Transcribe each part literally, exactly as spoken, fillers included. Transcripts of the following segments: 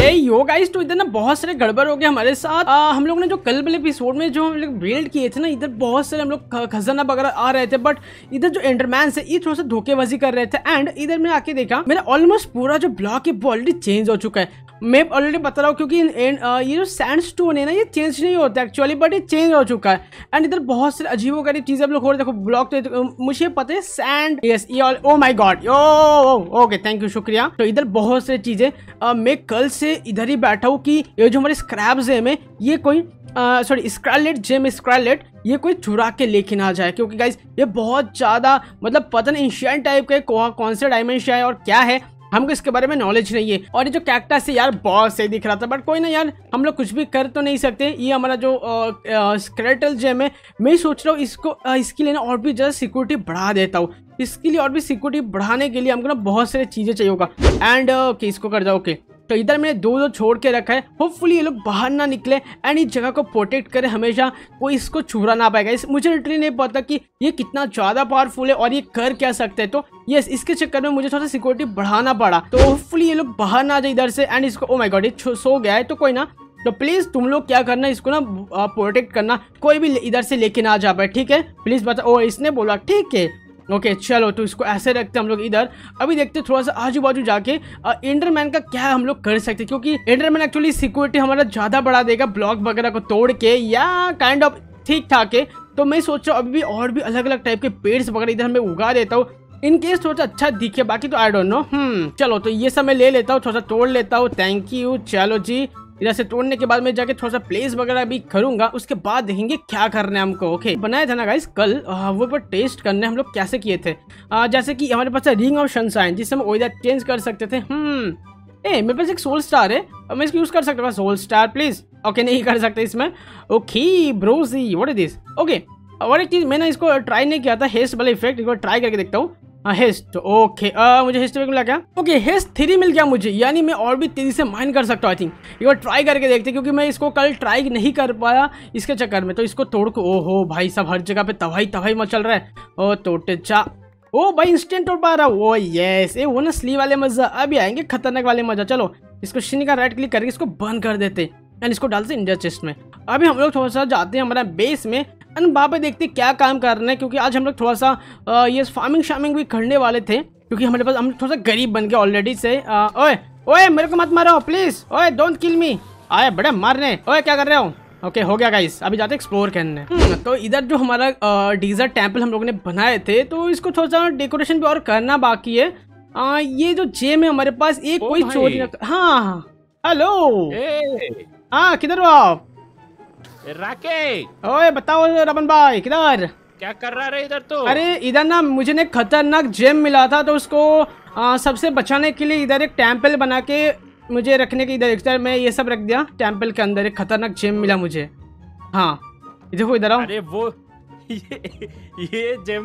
हे yo guys, तो इधर ना बहुत सारे गड़बड़ हो गए हमारे साथ। आ, हम लोग ने जो कल वाले एपिसोड में जो हम लोग बिल्ड किए थे ना, इधर बहुत सारे हम लोग खजाना वगैरह आ रहे थे, बट इधर जो एंडरमैन है ये थोड़ा सा धोखेबाजी कर रहे थे। एंड इधर मैं आके देखा मेरा ऑलमोस्ट पूरा जो ब्लॉक है वो ऑलरेडी चेंज हो चुका है। मैं ऑलरेडी बता रहा हूँ क्योंकि ये जो सैंडस्टोन है ना ये चेंज नहीं होता एक्चुअली, बट ये चेंज हो चुका है। एंड इधर बहुत सारे अजीबोगरीब चीजें हम लोग हो रहे। देखो ब्लॉक तो मुझे पता है सैंड, यस ये all, oh my god, oh okay thank you शुक्रिया। तो इधर बहुत सारी चीजें मैं कल से इधर ही बैठा हूँ कि ये जो हमारे स्क्रैप जेम है ये कोई सॉरी स्क्रैलेट जेम स्क्रैलेट ये कोई चुरा के लेके ना जाए, क्योंकि गाइज ये बहुत ज्यादा मतलब पता नहीं एंशिएंट टाइप के कौन से डायमेंशन है और क्या है, हमको इसके बारे में नॉलेज नहीं है। और ये जो कैक्टस है यार बहुत सही दिख रहा था, बट कोई ना यार हम लोग कुछ भी कर तो नहीं सकते। ये हमारा जो स्केलेटल जेम है, मैं सोच रहा हूँ इसको आ, इसके लिए ना और भी ज़्यादा सिक्योरिटी बढ़ा देता हूँ। इसके लिए और भी सिक्योरिटी बढ़ाने के लिए हमको ना बहुत सारी चीज़ें चाहिए होगा। एंड ओके इसको कर जाओ। ओके तो इधर मैंने दो दो छोड़ के रखा है, होपफुली ये लोग बाहर ना निकले एंड इस जगह को प्रोटेक्ट करे, हमेशा कोई इसको छुरा ना पाएगा। इस मुझे लिटरली नहीं पता कि ये कितना ज़्यादा पावरफुल है और ये कर क्या सकते हैं। तो यस इसके चक्कर में मुझे थोड़ा सा सिक्योरिटी बढ़ाना पड़ा। तो होपफुली ये लोग बाहर ना जाए इधर से। एंड इसको ओ माय गॉड ये सो गया है, तो कोई ना, तो प्लीज तुम लोग क्या करना इसको ना प्रोटेक्ट करना, कोई भी इधर से लेके ना जा पाए, ठीक है प्लीज बता। ओ इसने बोला ठीक है ओके okay, चलो तो इसको ऐसे रखते हम लोग इधर। अभी देखते थोड़ा सा आजू बाजू जाके एंडरमैन का क्या हम लोग कर सकते, क्योंकि एंडरमैन एक्चुअली सिक्योरिटी हमारा ज्यादा बढ़ा देगा ब्लॉक वगैरह को तोड़ के, या काइंड ऑफ ठीक ठाक है। तो मैं सोच रहा हूँ अभी भी और भी अलग अलग टाइप के पेड्स वगैरह इधर मैं उगा देता हूँ, इन केस थोड़ा सा अच्छा दिखे, बाकी तो आई डोंट नो। हम्म चलो तो ये सब मैं ले लेता हूँ, थोड़ा सा तोड़ लेता हूँ, थैंक यू। चलो जी इधर से तोड़ने के बाद मैं जाके थोड़ा सा प्लेस वगैरह भी करूंगा, उसके बाद देखेंगे क्या करना है हमको। ओके बनाया था ना गाइस कल, आ, वो पर टेस्ट करने हम लोग कैसे किए थे। आ, जैसे कि हमारे पास है रिंग ऑफ सनशाइन जिससे हम वेदर चेंज कर सकते थे। हम्म ए मेरे पास एक सोल स्टार है, मैं इसको यूज कर सकता हूँ सोल स्टार प्लीज। ओके नहीं कर सकते इसमें। ओके ब्रोसी व्हाट इज दिस। ओके और एक चीज मैंने इसको ट्राई नहीं किया था, हेस्ट वाला इफेक्ट, एक बार ट्राई करके देखता हूँ। हेस्ट ओके आ, मुझे हेस्ट मिला क्या? ओके हेस्ट थ्री मिल गया मुझे, यानी मैं और भी तेजी से माइन कर सकता हूँ। आई थिंक एक बार ट्राई करके देखते, क्योंकि मैं इसको कल ट्राई नहीं कर पाया इसके चक्कर में। तो इसको तोड़ को ओहो भाई सब हर जगह पे तबाही तबाही मचल रहा है। ओ तोटे चा ओ भाई इंस्टेंट तोड़ पा रहा हूँ। ओ यस ये वो ना स्ली वाले मजा, अभी आएंगे खतरनाक वाले मजा। चलो इसको शिनी का राइट क्लिक करके इसको बंद कर देते एंड इसको डालते इंडिया चेस्ट में। अभी हम लोग थोड़ा सा जाते हैं हमारा बेस में एंड वहाँ पे देखते क्या काम कर रहे हैं, क्योंकि आज हम लोग थोड़ा सा आ, ये फार्मिंग शार्मिंग भी करने वाले थे, क्योंकि हमारे पास हम थोड़ा सा गरीब बन गए ऑलरेडी से। आ, ओए ओए मेरे को मत मारो प्लीज, ओए डोंट किल मी। आए बड़े मारने, ओए क्या कर रहे हो? ओके हो गया गाइस, अभी जाते एक्सप्लोर करने। तो इधर जो हमारा डीजर्ट टेम्पल हम लोगों ने बनाए थे, तो इसको थोड़ा सा डेकोरेशन भी और करना बाकी है। आ, ये जो जेम है हमारे पास एक कोई चोरी न। हाँ हेलो हाँ किधर हो आप? राके ओए बताओ रमन भाई किधर क्या कर रहा है इधर? तो अरे इधर ना मुझे ने खतरनाक जेम मिला था, तो उसको आ, सबसे बचाने के लिए इधर एक टेम्पल बना के मुझे रखने के, इधर इधर मैं ये सब रख दिया टेम्पल के अंदर। एक खतरनाक जेम मिला मुझे। हाँ देखो इधर आओ। अरे वो ये ये जेम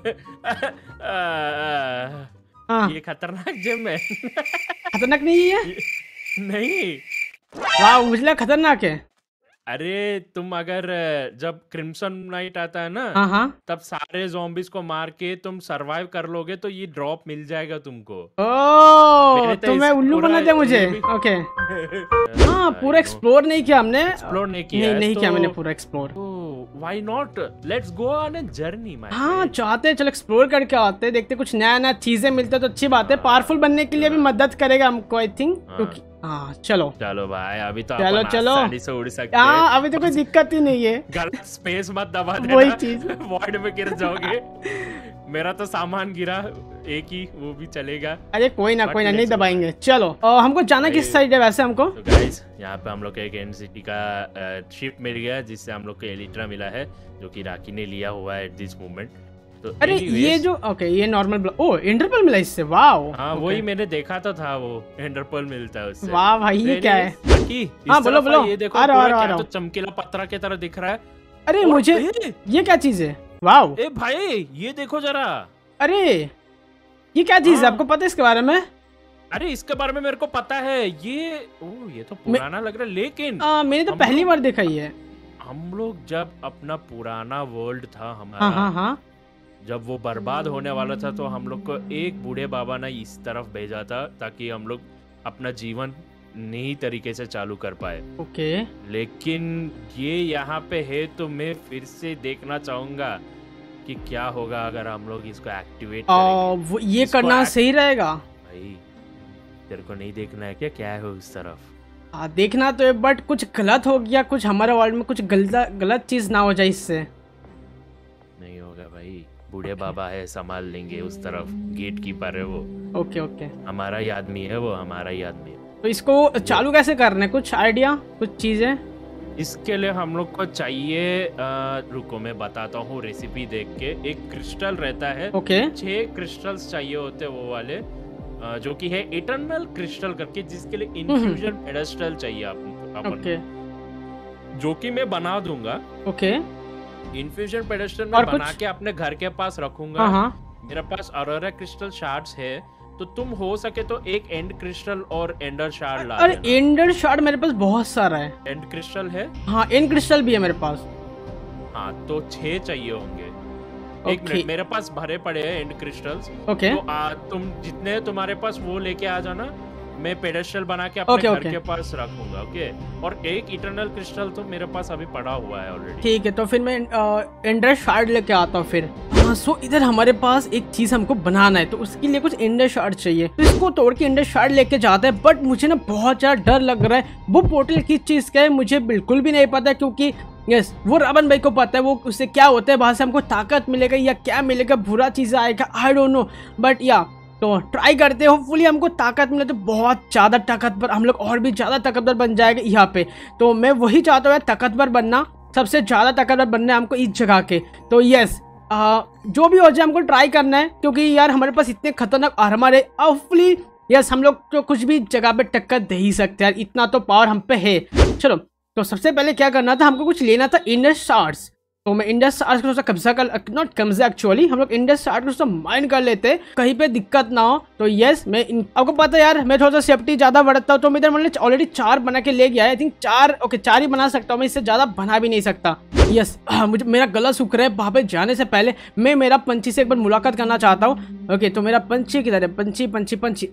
हाँ ये खतरनाक जेम है। खतरनाक नहीं है? नहीं वाह मुझे लगा खतरनाक है। अरे तुम अगर जब क्रिम्सन नाइट आता है ना, हाँ हाँ तब सारे ज़ॉम्बीज को मार के तुम सरवाइव कर लोगे तो ये ड्रॉप मिल जाएगा तुमको। ओह तो मैं उल्लू बना दिया मुझे। भी... ओके हाँ पूरा एक्सप्लोर नहीं किया हमने। एक्सप्लोर नहीं किया नहीं नहीं तो... किया मैंने पूरा explore. Why not, let's go on a journey my. हाँ चाहते हैं चलो एक्सप्लोर करके आते हैं, देखते कुछ नया नया चीजें मिलता है तो अच्छी बात है। पावरफुल बनने के लिए भी मदद करेगा हमको आई थिंक। क्योंकि हाँ चलो चलो भाई अभी तो चलो चलो आसानी से उड़ सकते हैं। हाँ अभी तो कोई दिक्कत ही नहीं है। गलत स्पेस मत दबा देना, वही चीज वॉइड में गिर जाओगे। मेरा तो सामान गिरा एक ही, वो भी चलेगा। अरे कोई ना कोई ना नहीं दबाएंगे। चलो और हमको जाना किस साइड है वैसे हमको? तो गाइस यहाँ पे हम लोग को एक एंड सिटी का शिप मिल गया, जिससे हम लोग को एलिट्रा मिला है, जो कि राकी ने लिया हुआ है एट दिस मोमेंट। तो अरे ये जो ओके ये नॉर्मल ओ एंडरपर्ल मिला इससे। वाओ हाँ वही मैंने देखा तो था, वो एंडरपर्ल मिलता है उससे। वाह भाई ये क्या है? हाँ बोलो बोलो। ये देखो तो चमकीला पत्थर की तरह दिख रहा है। अरे मुझे ये क्या चीज है? वाओ ए भाई ये देखो जरा। अरे ये क्या चीज है, आपको पता है इसके बारे में? अरे इसके बारे में मेरे को पता है। ये ओ ये तो पुराना लग रहा है, लेकिन आ, मैंने तो पहली बार देखा ही है। हम लोग जब अपना पुराना वर्ल्ड था हमारा, हाँ हाँ हाँ जब वो बर्बाद होने वाला था, तो हम लोग को एक बूढ़े बाबा ने इस तरफ भेजा था ताकि हम लोग अपना जीवन नई तरीके से चालू कर पाए। ओके लेकिन ये यहाँ पे है तो मैं फिर से देखना चाहूंगा कि क्या होगा अगर हम लोग इसको एक्टिवेट करेंगे। वो ये इसको करना act- सही रहेगा भाई तेरे को नहीं देखना है क्या क्या है उस तरफ? हाँ देखना तो है, बट कुछ गलत हो गया, कुछ हमारे वर्ल्ड में कुछ गलत गलत चीज ना हो जाए इससे। नहीं होगा भाई, बूढ़े बाबा है, संभाल लेंगे। उस तरफ गेट कीपर है वो। ओके ओके हमारा ही आदमी है वो, हमारा ही आदमी है। तो इसको चालू कैसे करना है, कुछ आइडिया, कुछ चीजें? इसके लिए हम लोग को चाहिए आ, रुको मैं बताता हूँ रेसिपी देख के। एक क्रिस्टल रहता है, ओके छह क्रिस्टल्स चाहिए होते वो वाले, आ, जो कि है इटर्नल क्रिस्टल करके, जिसके लिए इन्फ्यूजन पेडेस्टल चाहिए आप ओके जो कि मैं बना दूंगा। ओके इन्फ्यूजन पेडेस्टल में बना के अपने घर के पास रखूंगा। हाँ हाँ मेरे पास अरोरा क्रिस्टल शार्ड्स है, तो तुम हो सके तो एक एंड क्रिस्टल और एंडर शार्ड ला अरे देना। एंडर शार्ड मेरे पास बहुत सारा है। एंड क्रिस्टल है? हाँ एंड क्रिस्टल भी है मेरे पास। हाँ तो छह चाहिए होंगे। एक ओके मिनट, मेरे पास भरे पड़े हैं एंड क्रिस्टल्स। ओके तो आ, तुम जितने तुम्हारे पास वो लेके आ जाना, मैं पेडेस्टल बना के अपने ओके, घर ओके। के पास रखूंगा। ओके, और एक इटर्नल क्रिस्टल तो मेरे पास अभी पड़ा हुआ है ऑलरेडी। ठीक है, तो फिर मैं एंडर शार्ड लेके आता हूँ फिर। हाँ सो इधर हमारे पास एक चीज हमको बनाना है, तो उसके लिए कुछ एंडर शार्ड चाहिए, तो इसको तोड़ के एंडर शार्ड लेके जाते हैं। बट मुझे ना बहुत ज्यादा डर लग रहा है, वो पोर्टल किस चीज का है मुझे बिल्कुल भी नहीं पता, क्योंकि यस वो रावण भाई को पता है वो उससे क्या होता है, वहां से हमको ताकत मिलेगा या क्या मिलेगा, बुरा चीज आएगा, आई डोंट नो। बट या तो ट्राई करते हैं, होपफुली हमको ताकत मिले तो बहुत ज़्यादा ताकतवर, हम लोग और भी ज़्यादा ताकतवर बन जाएंगे यहाँ पे। तो मैं वही चाहता हूँ ताकतवर बनना, सबसे ज़्यादा ताकतवर बनना है हमको इस जगह के। तो यस आ, जो भी हो जाए हमको ट्राई करना है, क्योंकि यार हमारे पास इतने खतरनाक आर्मर है। होपफुली यस हम लोग तो कुछ भी जगह पे टक्कर दे ही सकते हैं यार, इतना तो पावर हम पे है। चलो तो सबसे पहले क्या करना था, हमको कुछ लेना था इंडस शार्ड्स। तो मैं इंडस शार्ड्स को कब्जा कर, नॉट कब्जा एक्चुअली, हम लोग इंडस शार्ड्स को माइन कर लेते हैं, कहीं पे दिक्कत ना हो। तो यस मैं इन, आपको पता है यार मैं थोड़ा सा सेफ्टी ज्यादा बढ़ता हूँ, तो मैं इधर मैंने ऑलरेडी चार बना के ले गया है। आई थिंक चार, ओके चार ही बना सकता हूँ मैं, इससे ज्यादा बना भी नहीं सकता। यस मुझे मेरा गला सूख रहा है, वहां पे जाने से पहले मैं मेरा पंछी से एक बार मुलाकात करना चाहता हूँ। ओके तो मेरा पंछी किधर है, पंछी पंछी पंछी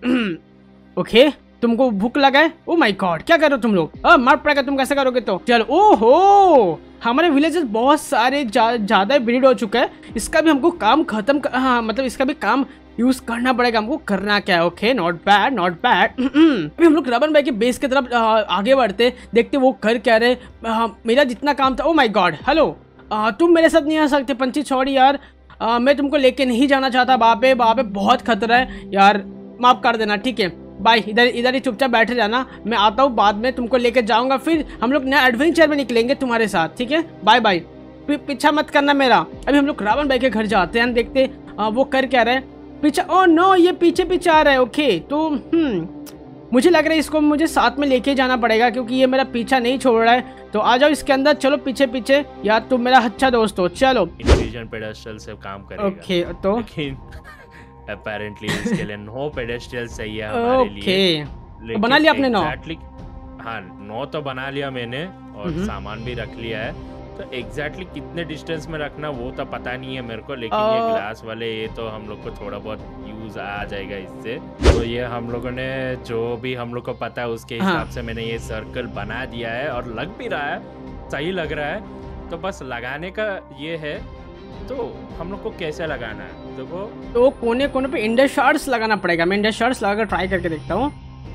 ओके तुमको भूख लगा है? ओ माय गॉड क्या कर रहे हो तुम लोग, आ, मार पड़ेगा तुम कैसे करोगे तो। चलो ओहो हमारे विलेजेस बहुत सारे ज्यादा जा, ब्रीड हो चुका है, इसका भी हमको काम खत्म कर, हाँ मतलब इसका भी काम यूज करना पड़ेगा हमको। करना क्या है, okay not bad not bad. अभी हम लोग रावण भाई के बेस की तरफ आगे बढ़ते, देखते वो कर क्या रहे। आ, मेरा जितना काम था, ओ माय गॉड हेलो तुम मेरे साथ नहीं आ सकते पंछी, सॉरी यार आ, मैं तुमको लेके नहीं जाना चाहता, वहाँ पे वहाँ पे बहुत खतरा है यार, माफ कर देना ठीक है बाय। इधर इधर ही चुपचाप बैठे जाना, मैं आता हूँ बाद में तुमको लेके जाऊंगा, फिर हम लोग नया एडवेंचर में निकलेंगे तुम्हारे साथ, ठीक है बाय बाय। पीछा मत करना मेरा। अभी हम लोग रावण भाई के घर जाते हैं, देखते आ, वो कर क्या रहे पीछे। ओ नो ये पीछे पीछे आ रहा है। ओके तो हम्म मुझे लग रहा है इसको मुझे साथ में लेके जाना पड़ेगा, क्योंकि ये मेरा पीछा नहीं छोड़ रहा है। तो आ जाओ इसके अंदर, चलो पीछे पीछे यार, तुम मेरा अच्छा दोस्त हो। चलो इन्फ्यूजन पेडेस्टल से काम करेगा। ओके तो लेकिन apparently इसके लिए नौ पेडेस्टल चाहिए हमारे लिए। तो बना लिया आपने नौ? exactly, हाँ नौ तो बना लिया मैंने, और सामान भी रख लिया है। तो एग्जैक्टली exactly कितने डिस्टेंस में रखना वो तो पता नहीं है मेरे को, लेकिन ये ग्लास वाले ये तो हम लोग को थोड़ा बहुत यूज आ जाएगा इससे। तो ये हम लोगों ने जो भी हम लोग को पता है उसके हिसाब हाँ। से मैंने ये सर्कल बना दिया है, और लग भी रहा है, सही लग रहा है। तो बस लगाने का ये है, तो हम लोग को कैसे लगाना है देखो। तो कोने कोने पे इंडस शार्ड्स लगाना पड़ेगा, मैं इंडस शार्ड्स लगाकर ट्राई करके देखता हूँ।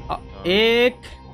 एक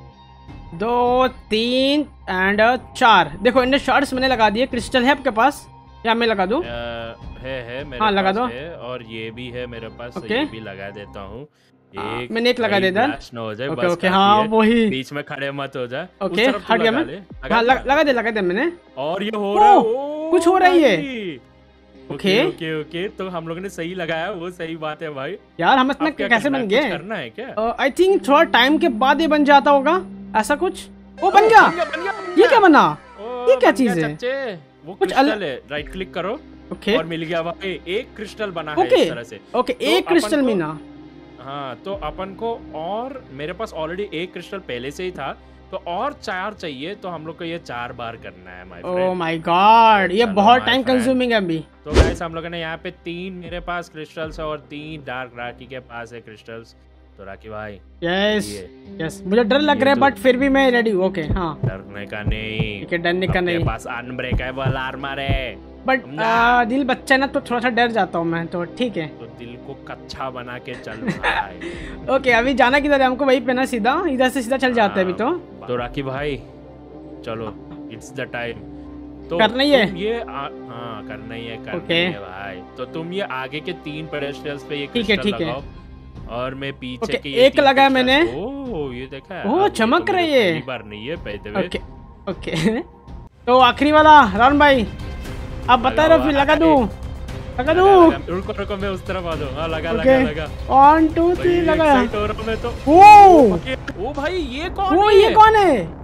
दो तीन एंड चार, देखो इंडस शार्ड्स मैंने लगा दिए। क्रिस्टल है आपके पास या मैं लगा दूं? है है मेरे हाँ, पास लगा दो। है, और ये भी है मेरे पास, ओके। तो ये भी लगा देता हूँ। एक मैंने एक लगा देता है, न हो जाए ओके बस ओके हाँ वही, बीच में खड़े मत हो जाए। ओके हट गया मैं, हाँ लगा दे लगा दे मैंने। और ये हो रहा है, कुछ हो रही है। ओके ओके ओके तो हम लोगों ने सही लगाया, वो सही बात है भाई। यार हम इतना कैसे बन गए? करना है क्या? आई थिंक थोड़ा टाइम के बाद ये बन जाता होगा ऐसा कुछ। ओ बन गया, ये क्या बना, ये क्या चीज है? वो क्रिस्टल है, राइट क्लिक करो ओके और मिल गया वहाँ एक क्रिस्टल बना है इस तरह से। ओके एक क्रिस्टल मिला, हाँ तो अपन को, और मेरे पास ऑलरेडी एक क्रिस्टल पहले से ही था, तो और चार चाहिए, तो हम लोग को ये चार बार करना है my friend. Oh my god ये बहुत टाइम कंज्यूमिंग है अभी। तो गाइस हम लोगों ने यहाँ पे तीन मेरे पास क्रिस्टल्स है, और तीन डार्क राकी के पास है क्रिस्टल्स। तो राकी भाई यस ये यस, मुझे डर लग ये रहा है तो- बट फिर भी मैं रेडी हूँ। ओके हाँ डरने का नहीं, ठीक है, डरने का अपने नहीं, पास अनब्रेकेबल आर्मर है। बट समझा? दिल बच्चा है ना तो थोड़ा सा डर जाता हूँ मैं, तो ठीक है। तो दिल को कच्चा बना के चल भाई। ओके अभी जाना किधर है हमको? वहीं पे ना सीधा, इधर से सीधा चल जाते हैं अभी तो। तो राकी भाई चलो, इट्स द टाइम। तो करना ही है? तुम ये आ, हाँ करना ही है, करना ओके। ही है भाई। तो तुम ये आगे के तीन पेडेस्टल्स पे ये ठीक है, क्रिस्टल ठीक है। लगाओ और मैं पीछे ओके, के ये एक तीन लगाया crystals- मैंने। ओह ये देखा है? ओह, अब ये चमक तो रही मेरे है। पहली बार नहीं है by the way। Okay okay तो आखिरी वाला राउंड भाई, आप बता रहे हो, फिर लगा दूं? लगा लगा, दूं? लगा। रुको रुको, मैं उस तरफ आ जाऊँ। हाँ लगा ओके लगा लगा। वन टू थ्री भाई, लगाया। excite हो रहा हूँ मैं तो। ओ ओके, ओ भाई ये कौन ओ है? ये कौन है?